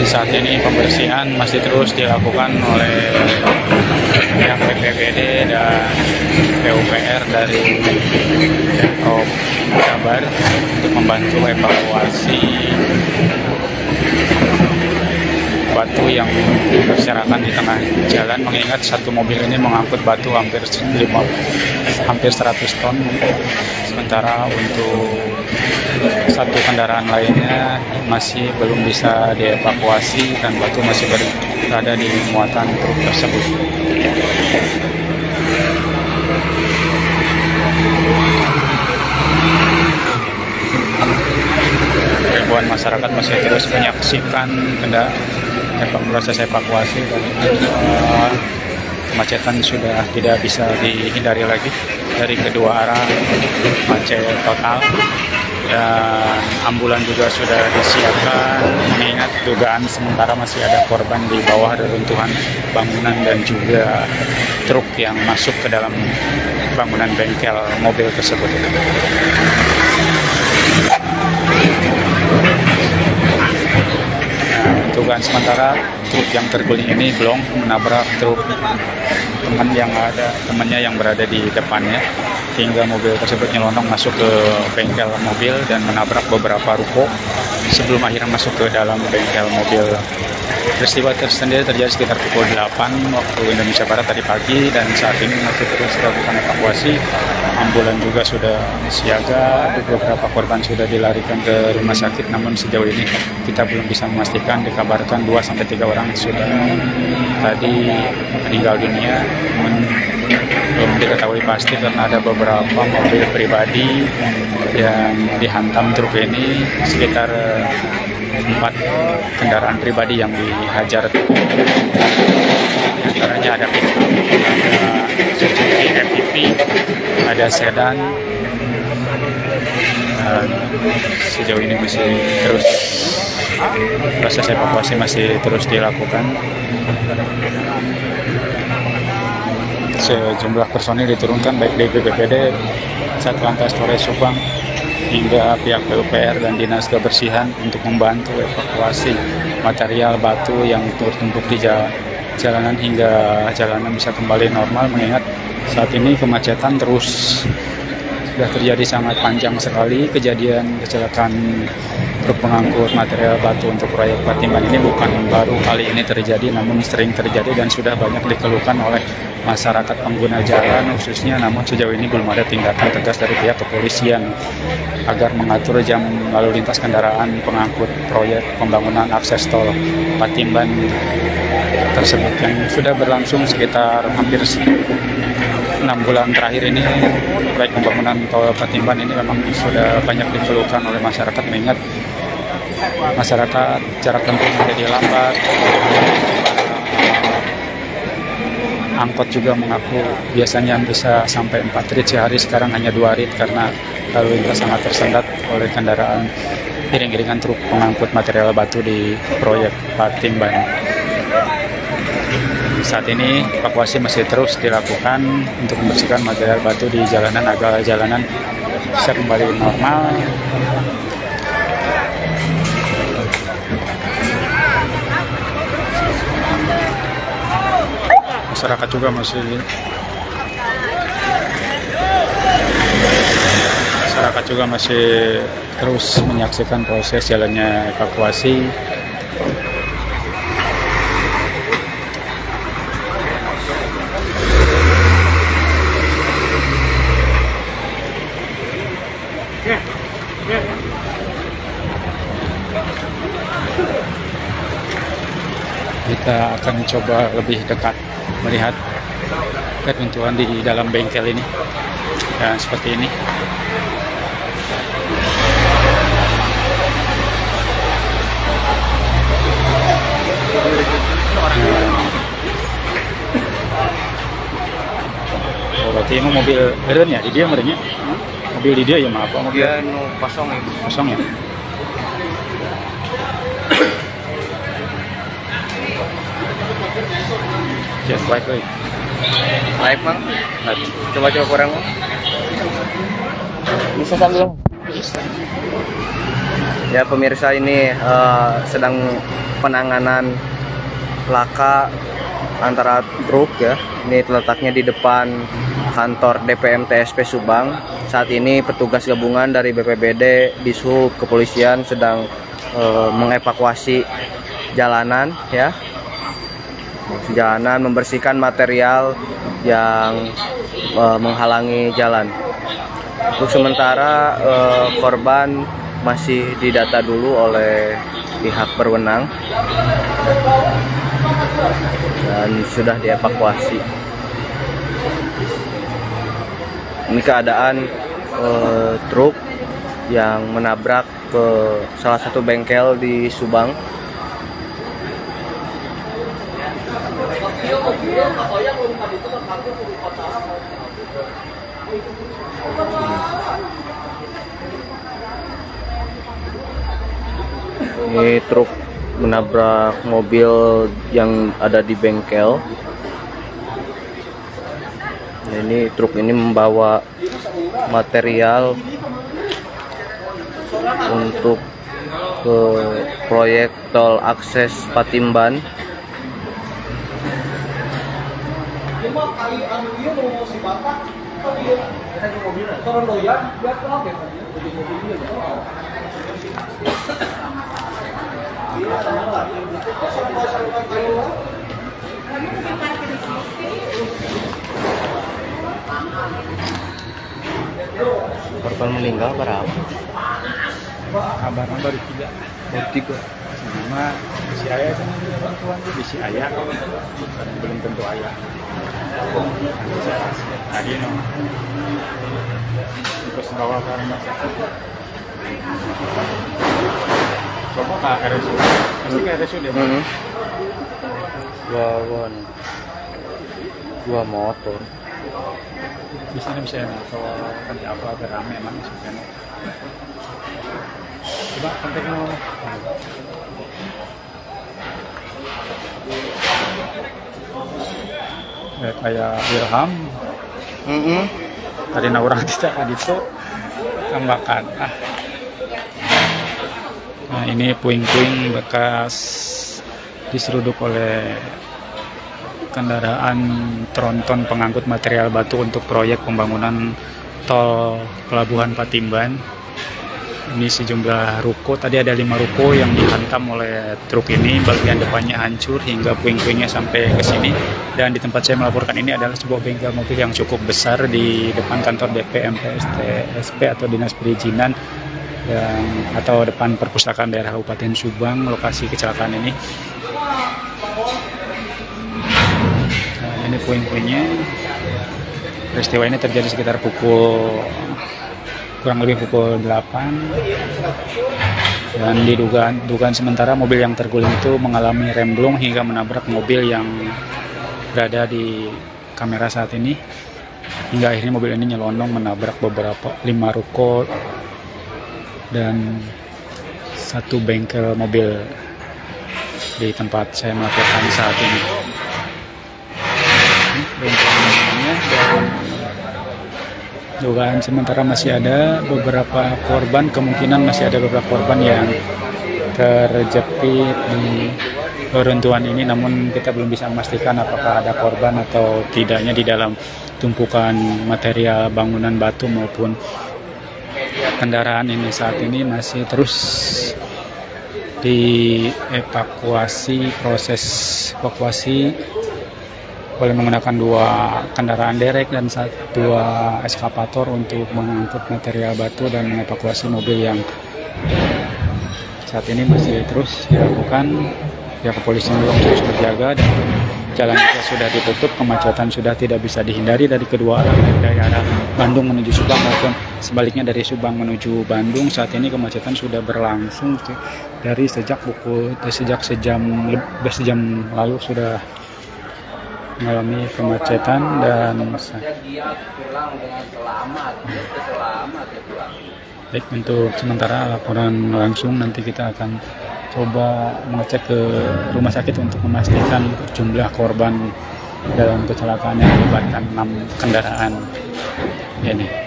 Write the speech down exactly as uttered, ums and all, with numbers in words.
Saat ini pembersihan masih terus dilakukan oleh pihak B P B D dan P U P R dari Pemprov Jabar untuk membantu evakuasi batu yang berserakan di tengah jalan, mengingat satu mobil ini mengangkut batu hampir lima, hampir seratus ton, sementara untuk satu kendaraan lainnya masih belum bisa dievakuasi dan batu masih berada di muatan truk tersebut. Ribuan masyarakat masih terus menyaksikan kendaraan proses evakuasi dan uh, kemacetan sudah tidak bisa dihindari lagi dari kedua arah, macet total, dan ambulan juga sudah disiapkan mengingat dugaan sementara masih ada korban di bawah reruntuhan bangunan dan juga truk yang masuk ke dalam bangunan bengkel mobil tersebut. Dugaan sementara truk yang terguling ini belum menabrak truk teman yang ada temannya yang berada di depannya, hingga mobil tersebut nyelonong masuk ke bengkel mobil dan menabrak beberapa ruko sebelum akhirnya masuk ke dalam bengkel mobil. Peristiwa tersendiri terjadi sekitar pukul delapan waktu Indonesia Barat tadi pagi, dan saat ini masih terus dilakukan evakuasi. Ambulan juga sudah siaga, beberapa korban sudah dilarikan ke rumah sakit, namun sejauh ini kita belum bisa memastikan. Dikabarkan dua sampai tiga orang sudah tadi meninggal dunia, namun belum diketahui pasti karena ada beberapa mobil pribadi yang dihantam truk ini, sekitar empat kendaraan pribadi yang dihajar. Antaranya ada pickup, ada Suzuki M P V, ada sedan. Dan sejauh ini masih terus proses evakuasi masih terus dilakukan. Sejumlah personil diturunkan baik dari B P B D, Satlantas Polres Subang, hingga pihak P U P R dan Dinas Kebersihan untuk membantu evakuasi material batu yang tertumpuk di jalanan hingga jalanan bisa kembali normal, mengingat saat ini kemacetan terus sudah terjadi sangat panjang sekali. Kejadian kecelakaan truk pengangkut material batu untuk proyek Patimban ini bukan baru kali ini terjadi, namun sering terjadi dan sudah banyak dikeluhkan oleh masyarakat pengguna jalan khususnya. Namun sejauh ini belum ada tindakan tegas dari pihak kepolisian agar mengatur jam lalu lintas kendaraan pengangkut proyek pembangunan akses tol Patimban tersebut yang sudah berlangsung sekitar hampir enam bulan terakhir ini. Baik pembangunan tol Patimban ini memang sudah banyak dikeluhkan oleh masyarakat, mengingat masyarakat jarak tempuh menjadi lambat. Angkot juga mengaku biasanya bisa sampai empat rit sehari, sekarang hanya dua rit karena lalu lintas sangat tersendat oleh kendaraan iring-iringan truk pengangkut material batu di proyek Patimban. Saat ini evakuasi masih terus dilakukan untuk membersihkan material batu di jalanan agar jalanan bisa kembali normal. Masyarakat juga masih masyarakat juga masih terus menyaksikan proses jalannya evakuasi. Kita akan coba lebih dekat melihat keruntuhan di dalam bengkel ini. Dan seperti ini. Oh, berarti ini mobil beren ya, di dia merenya? Hmm? Mobil di dia ya, maaf. Mobil dia no, kosong ya. Kosong ya. Just live live. Live bang? Live. Coba-coba kurang bang. Bisa sambil. Bisa. Ya pemirsa, ini uh, sedang penanganan laka antara truk ya. Ini letaknya di depan kantor D P M T S P Subang. Saat ini petugas gabungan dari B P B D, Dishub, kepolisian sedang uh, mengevakuasi jalanan ya. Jalanan, membersihkan material yang uh, menghalangi jalan. Untuk sementara uh, korban masih didata dulu oleh pihak berwenang dan sudah dievakuasi. Ini keadaan uh, truk yang menabrak ke salah satu bengkel di Subang. Ini truk menabrak mobil yang ada di bengkel. Nah, ini truk ini membawa material untuk ke proyek tol akses Patimban. Korban meninggal berapa? Kabarnya baru tiga. Baru tiga. Sama si ayah kan bantuan di si ayah, belum tentu ayah. Tadi no, terus bawa ke rumah sakit. Coba ke R S U D, pasti ke R S U D. Hmm. Dua wan, dua motor. Di sini bisa enak, kalau kan di apa agak rame emang sih enak. Coba kontak nomor. Ya, kayak Wilham. Mm-hmm. Tadi na orang tidak kan itu tambahkan. Ah. Nah ini puing-puing bekas diseruduk oleh kendaraan tronton pengangkut material batu untuk proyek pembangunan tol Pelabuhan Patimban. Ini sejumlah ruko, tadi ada lima ruko yang dihantam oleh truk ini, bagian depannya hancur hingga puing-puingnya sampai ke sini. Dan di tempat saya melaporkan ini adalah sebuah bengkel mobil yang cukup besar di depan kantor D P M T S P atau Dinas Perizinan yang atau depan perpustakaan daerah Kabupaten Subang, lokasi kecelakaan ini. Nah, ini puing-puingnya. Peristiwa ini terjadi sekitar pukul kurang lebih pukul delapan, dan didugaan dugaan sementara mobil yang terguling itu mengalami remblong hingga menabrak mobil yang berada di kamera saat ini, hingga akhirnya mobil ini nyelonong menabrak beberapa lima ruko dan satu bengkel mobil di tempat saya melaporkan saat ini. Ini bengkelnya, dan dugaan sementara masih ada beberapa korban, kemungkinan masih ada beberapa korban yang terjepit di reruntuhan ini, namun kita belum bisa memastikan apakah ada korban atau tidaknya di dalam tumpukan material bangunan batu maupun kendaraan ini. Saat ini masih terus dievakuasi, proses evakuasi oleh menggunakan dua kendaraan derek dan satu dua eskavator untuk mengangkut material batu dan mengevakuasi mobil yang saat ini masih terus dilakukan. Pihak kepolisian juga terus berjaga dan jalan juga sudah ditutup, kemacetan sudah tidak bisa dihindari dari kedua arah, dari arah Bandung menuju Subang maupun sebaliknya dari Subang menuju Bandung. Saat ini kemacetan sudah berlangsung dari sejak pukul sejak sejam lebih sejam lalu sudah mengalami kemacetan. Dan baik, untuk sementara laporan langsung, nanti kita akan coba mengecek ke rumah sakit untuk memastikan jumlah korban dalam kecelakaan yang melibatkan enam kendaraan ini.